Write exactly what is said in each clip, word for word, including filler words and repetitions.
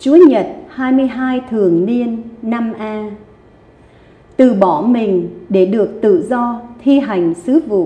Chúa Nhật hai mươi hai thường niên năm A. Từ bỏ mình để được tự do thi hành sứ vụ.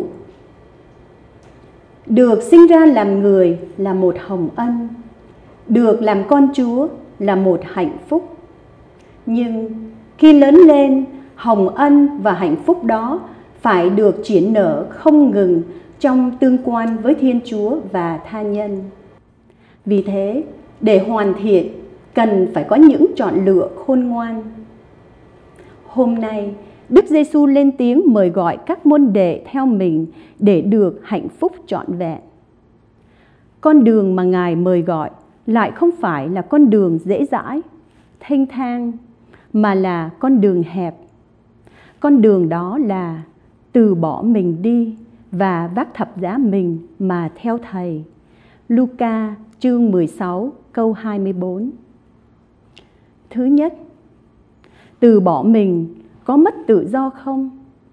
Được sinh ra làm người là một hồng ân, được làm con Chúa là một hạnh phúc. Nhưng khi lớn lên, hồng ân và hạnh phúc đó phải được triển nở không ngừng trong tương quan với Thiên Chúa và tha nhân. Vì thế, để hoàn thiện, cần phải có những chọn lựa khôn ngoan. Hôm nay, Đức Giêsu lên tiếng mời gọi các môn đệ theo mình để được hạnh phúc trọn vẹn. Con đường mà Ngài mời gọi lại không phải là con đường dễ dãi, thênh thang, mà là con đường hẹp. Con đường đó là từ bỏ mình đi và vác thập giá mình mà theo Thầy. Luca chương mười sáu câu hai mươi bốn. Thứ nhất, từ bỏ mình có mất tự do không?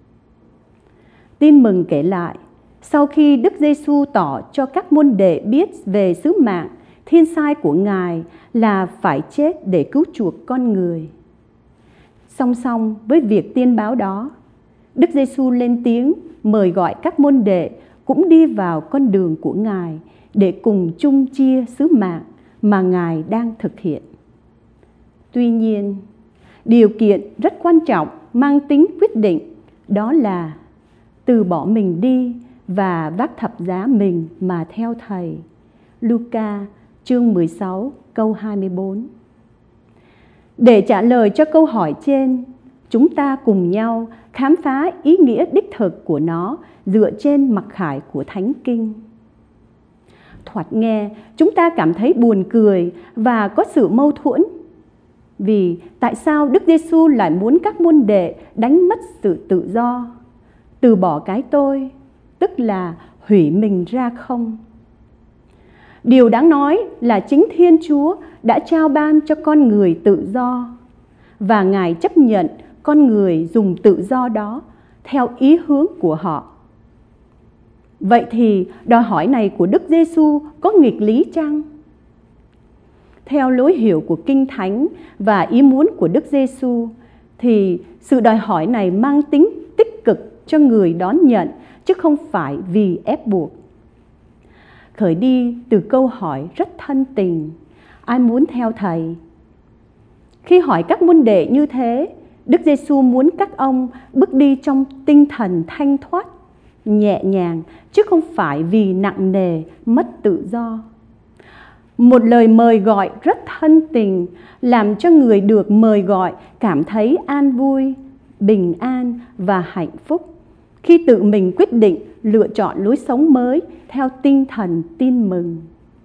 Tin mừng kể lại, sau khi Đức Giêsu tỏ cho các môn đệ biết về sứ mạng thiên sai của Ngài là phải chết để cứu chuộc con người. Song song với việc tiên báo đó, Đức Giêsu lên tiếng mời gọi các môn đệ cũng đi vào con đường của Ngài để cùng chung chia sứ mạng mà Ngài đang thực hiện. Tuy nhiên, điều kiện rất quan trọng mang tính quyết định đó là từ bỏ mình đi và vác thập giá mình mà theo Thầy. Luca chương mười sáu câu hai mươi bốn. Để trả lời cho câu hỏi trên, chúng ta cùng nhau khám phá ý nghĩa đích thực của nó dựa trên mặc khải của Thánh Kinh. Thoạt nghe, chúng ta cảm thấy buồn cười và có sự mâu thuẫn. Vì tại sao Đức Giêsu lại muốn các môn đệ đánh mất sự tự do, từ bỏ cái tôi, tức là hủy mình ra không? Điều đáng nói là chính Thiên Chúa đã trao ban cho con người tự do, và Ngài chấp nhận con người dùng tự do đó theo ý hướng của họ. Vậy thì đòi hỏi này của Đức Giêsu có nghịch lý chăng? Theo lối hiểu của Kinh Thánh và ý muốn của Đức Giêsu thì sự đòi hỏi này mang tính tích cực cho người đón nhận chứ không phải vì ép buộc. Khởi đi từ câu hỏi rất thân tình: ai muốn theo Thầy? Khi hỏi các môn đệ như thế, Đức Giêsu muốn các ông bước đi trong tinh thần thanh thoát, nhẹ nhàng, chứ không phải vì nặng nề, mất tự do. Một lời mời gọi rất thân tình, làm cho người được mời gọi cảm thấy an vui, bình an và hạnh phúc khi tự mình quyết định lựa chọn lối sống mới theo tinh thần tin mừng.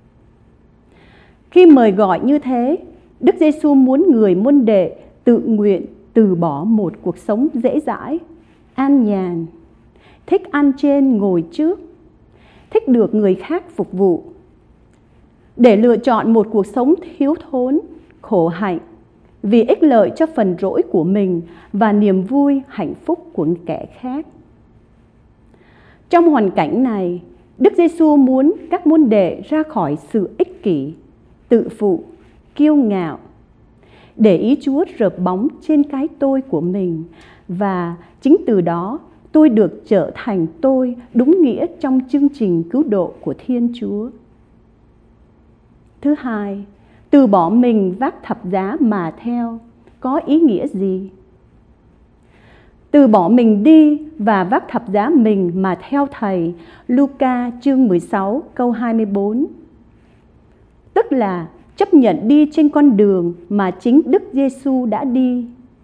Khi mời gọi như thế, Đức Giêsu muốn người môn đệ tự nguyện từ bỏ một cuộc sống dễ dãi, an nhàn, thích ăn trên ngồi trước, thích được người khác phục vụ, để lựa chọn một cuộc sống thiếu thốn, khổ hạnh, vì ích lợi cho phần rỗi của mình và niềm vui, hạnh phúc của kẻ khác. Trong hoàn cảnh này, Đức Giêsu muốn các môn đệ ra khỏi sự ích kỷ, tự phụ, kiêu ngạo, để ý Chúa rợp bóng trên cái tôi của mình, và chính từ đó tôi được trở thành tôi đúng nghĩa trong chương trình cứu độ của Thiên Chúa. Thứ hai, từ bỏ mình vác thập giá mà theo có ý nghĩa gì? Từ bỏ mình đi và vác thập giá mình mà theo Thầy. Luca chương mười sáu câu hai mươi bốn. Tức là chấp nhận đi trên con đường mà chính Đức Giêsu đã đi.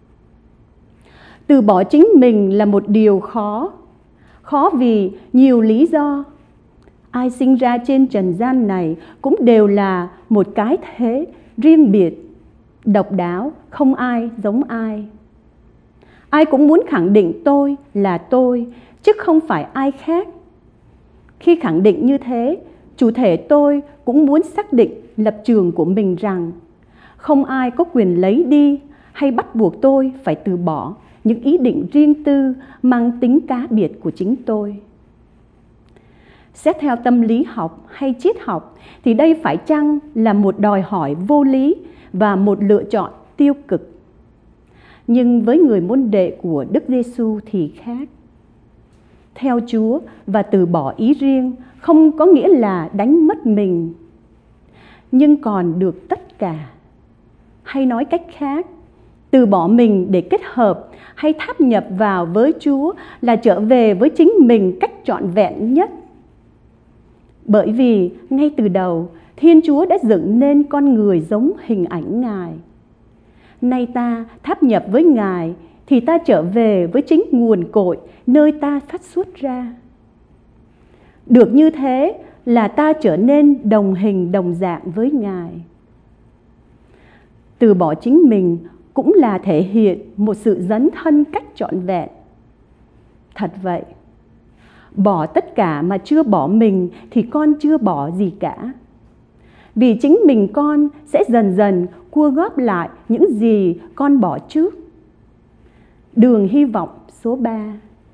Từ bỏ chính mình là một điều khó, khó vì nhiều lý do. Ai sinh ra trên trần gian này cũng đều là một cái thế riêng biệt, độc đáo, không ai giống ai. Ai cũng muốn khẳng định tôi là tôi, chứ không phải ai khác. Khi khẳng định như thế, chủ thể tôi cũng muốn xác định lập trường của mình rằng không ai có quyền lấy đi hay bắt buộc tôi phải từ bỏ những ý định riêng tư mang tính cá biệt của chính tôi. Xét theo tâm lý học hay triết học thì đây phải chăng là một đòi hỏi vô lý và một lựa chọn tiêu cực. Nhưng với người môn đệ của Đức Giêsu thì khác. Theo Chúa và từ bỏ ý riêng không có nghĩa là đánh mất mình, nhưng còn được tất cả. Hay nói cách khác, từ bỏ mình để kết hợp hay tháp nhập vào với Chúa là trở về với chính mình cách trọn vẹn nhất. Bởi vì ngay từ đầu, Thiên Chúa đã dựng nên con người giống hình ảnh Ngài. Nay ta tháp nhập với Ngài thì ta trở về với chính nguồn cội nơi ta phát xuất ra. Được như thế là ta trở nên đồng hình đồng dạng với Ngài. Từ bỏ chính mình cũng là thể hiện một sự dấn thân cách trọn vẹn. Thật vậy, bỏ tất cả mà chưa bỏ mình thì con chưa bỏ gì cả. Vì chính mình con sẽ dần dần cua góp lại những gì con bỏ trước. Đường hy vọng số ba.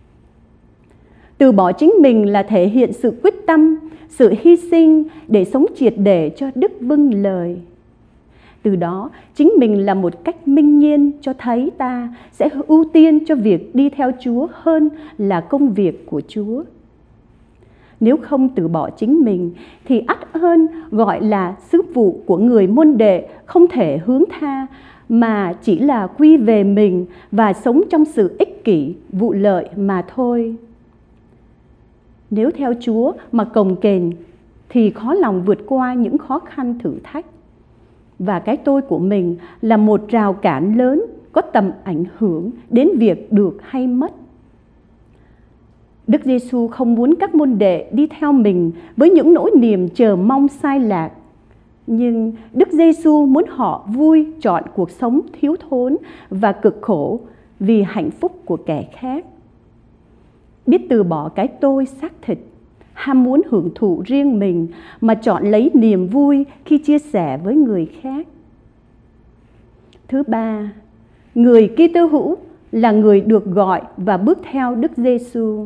Từ bỏ chính mình là thể hiện sự quyết tâm, sự hy sinh để sống triệt để cho Đức vâng lời. Từ đó, chính mình là một cách minh nhiên cho thấy ta sẽ ưu tiên cho việc đi theo Chúa hơn là công việc của Chúa. Nếu không từ bỏ chính mình thì ắt ơn gọi là sứ vụ của người môn đệ không thể hướng tha, mà chỉ là quy về mình và sống trong sự ích kỷ, vụ lợi mà thôi. Nếu theo Chúa mà cồng kềnh thì khó lòng vượt qua những khó khăn thử thách. Và cái tôi của mình là một rào cản lớn có tầm ảnh hưởng đến việc được hay mất. Đức Giêsu không muốn các môn đệ đi theo mình với những nỗi niềm chờ mong sai lạc. Nhưng Đức Giêsu muốn họ vui chọn cuộc sống thiếu thốn và cực khổ vì hạnh phúc của kẻ khác. Biết từ bỏ cái tôi xác thịt, ham muốn hưởng thụ riêng mình mà chọn lấy niềm vui khi chia sẻ với người khác. Thứ ba, người Kitô hữu là người được gọi và bước theo Đức Giêsu.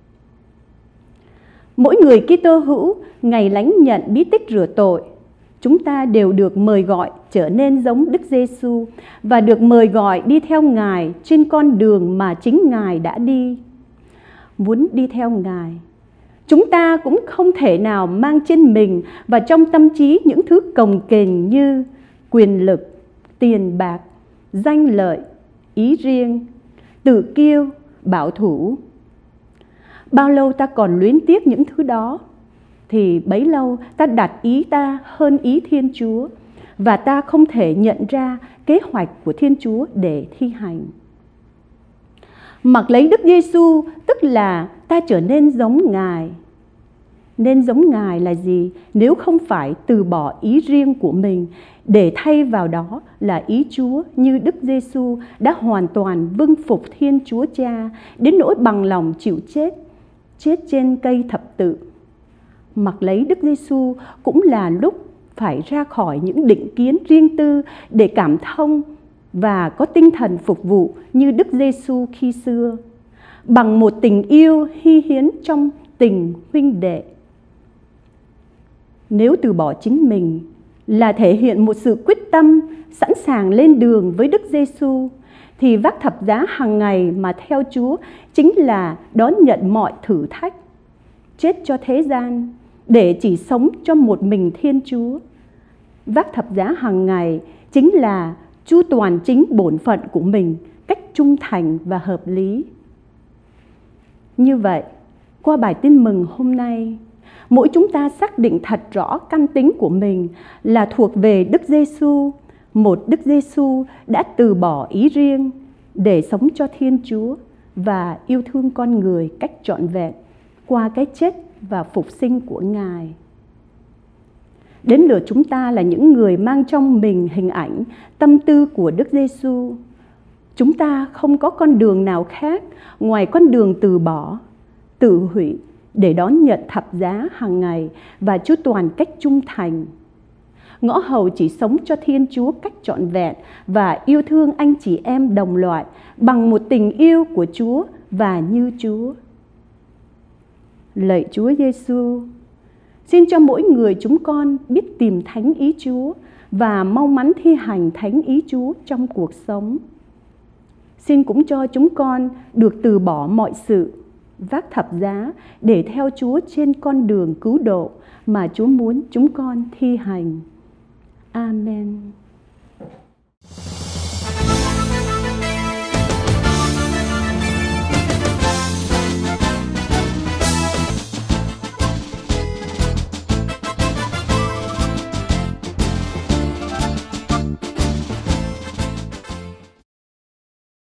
Mỗi người Kitô hữu ngày lãnh nhận bí tích rửa tội, chúng ta đều được mời gọi trở nên giống Đức Giêsu và được mời gọi đi theo Ngài trên con đường mà chính Ngài đã đi. Muốn đi theo Ngài, chúng ta cũng không thể nào mang trên mình và trong tâm trí những thứ cồng kềnh như quyền lực, tiền bạc, danh lợi, ý riêng, tự kiêu, bảo thủ. Bao lâu ta còn luyến tiếc những thứ đó, thì bấy lâu ta đặt ý ta hơn ý Thiên Chúa, và ta không thể nhận ra kế hoạch của Thiên Chúa để thi hành. Mặc lấy Đức Giêsu tức là ta trở nên giống Ngài. Nên giống Ngài là gì nếu không phải từ bỏ ý riêng của mình để thay vào đó là ý Chúa, như Đức Giêsu đã hoàn toàn vâng phục Thiên Chúa Cha đến nỗi bằng lòng chịu chết, chết trên cây thập tự. Mặc lấy Đức Giêsu cũng là lúc phải ra khỏi những định kiến riêng tư để cảm thông và có tinh thần phục vụ như Đức Giêsu khi xưa, bằng một tình yêu hy hiến trong tình huynh đệ. Nếu từ bỏ chính mình là thể hiện một sự quyết tâm sẵn sàng lên đường với Đức Giêsu, thì vác thập giá hàng ngày mà theo Chúa chính là đón nhận mọi thử thách, chết cho thế gian để chỉ sống cho một mình Thiên Chúa. Vác thập giá hàng ngày chính là chu toàn chính bổn phận của mình cách trung thành và hợp lý. Như vậy, qua bài tin mừng hôm nay, mỗi chúng ta xác định thật rõ căn tính của mình là thuộc về Đức Giêsu, một Đức Giêsu đã từ bỏ ý riêng để sống cho Thiên Chúa và yêu thương con người cách trọn vẹn qua cái chết và phục sinh của Ngài. Đến lượt chúng ta là những người mang trong mình hình ảnh, tâm tư của Đức Giêsu. Chúng ta không có con đường nào khác ngoài con đường từ bỏ, tự hủy để đón nhận thập giá hàng ngày và chu toàn cách trung thành. Ngõ hầu chỉ sống cho Thiên Chúa cách trọn vẹn và yêu thương anh chị em đồng loại bằng một tình yêu của Chúa và như Chúa. Lạy Chúa Giêsu, xin cho mỗi người chúng con biết tìm thánh ý Chúa và mau mắn thi hành thánh ý Chúa trong cuộc sống. Xin cũng cho chúng con được từ bỏ mọi sự, vác thập giá để theo Chúa trên con đường cứu độ mà Chúa muốn chúng con thi hành. Amen.